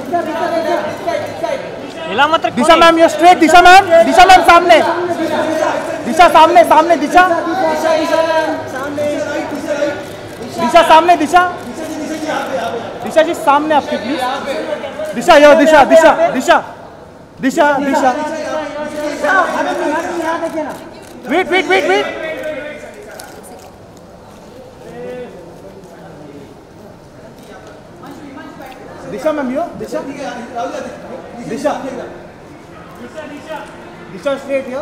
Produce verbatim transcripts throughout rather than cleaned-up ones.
हिला मत रख। दिशा मैम ये straight, Disha ma'am, Disha ma'am सामने, दिशा सामने सामने, दिशा दिशा सामने, दिशा दिशा जी सामने आपके please. Disha yo, Disha Disha Disha Disha Disha wait wait wait wait Disha ma'am yo, Disha Disha Disha straight yo,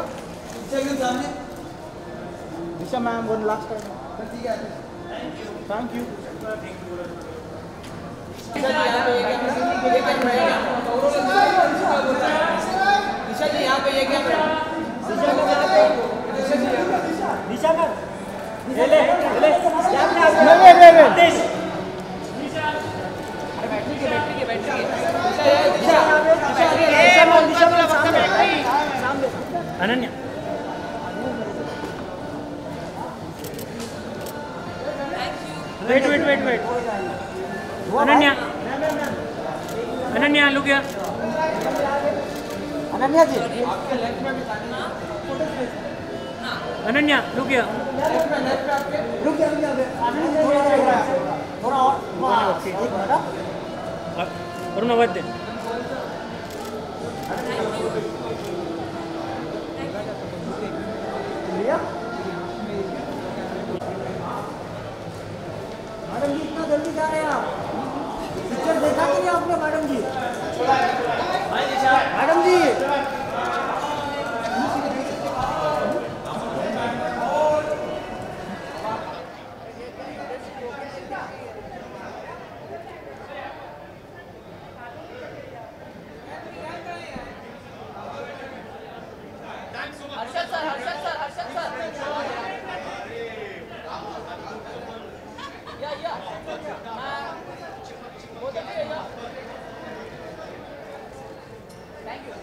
Disha ma'am one last time. Thank you. Disha ji यहाँ पे ये क्या दिशा दिशा कर ले ले ले ले ले ले बैटरी के बैटरी के बैटरी के Disha Disha Disha battery Ananya wait wait wait wait Ananya Ananya look here. Ananya ji Ananya look here. रुक जा रुक जा थोड़ा और वरुण आवाज दे। मैडम जी इतना जल्दी जा रहे हैं आप? पिक्चर देखा कि नहीं आपने madam ji? Madam ji Harshad sir Harshad sir Harshad sir yeah yeah वो देखिए yeah thank you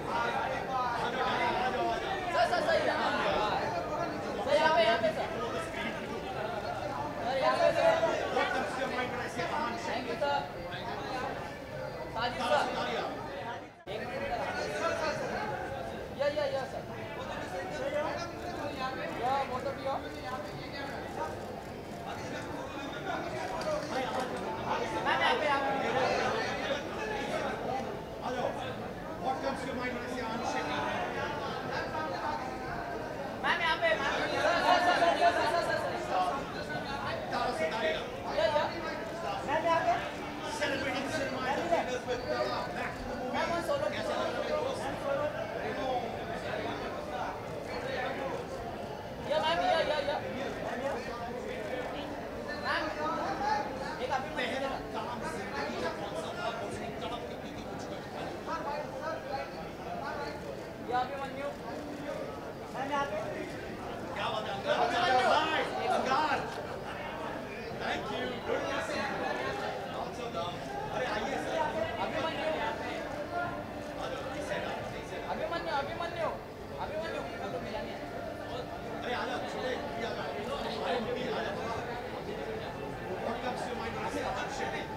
sir sir sir यहाँ सर यहाँ पे यहाँ पे सर सर यहाँ पे sir thank you sir Sajid sir एक मिनट या या या सर या मोटर भी हो मैम यहाँ पे यहाँ पे What comes to your mind when I say unshakable? Ma'am यहाँ पे ma'am sir sir sir sir sir sir yeah yeah ma'am यहाँ पे Celebrating cinema in the theaters with uh, back to the movie. Ma'am वो solo yeah ma'am yeah yeah yeah ma'am एक अभी मैं या अभी मन्यू मैम यहाँ पे क्या बात है अंगार? अंगार thank you good to see you also दम अरे आइए सर अभिमन्यु अभिमन्यु अभिमन्यु अभिमन्यु तो मिलानी है अरे आ जाओ छोटे भैया आ जाओ What comes to your mind when I say unshakable?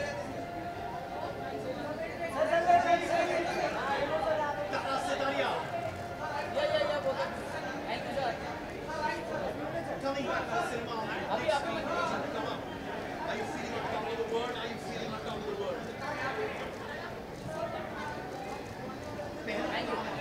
Tara Setaria या या या बोलो thank you sir coming back to the cinema on अभी Abhimanyu come on. Are you feeling it come to the word? Are you feeling it come to the word? Thank you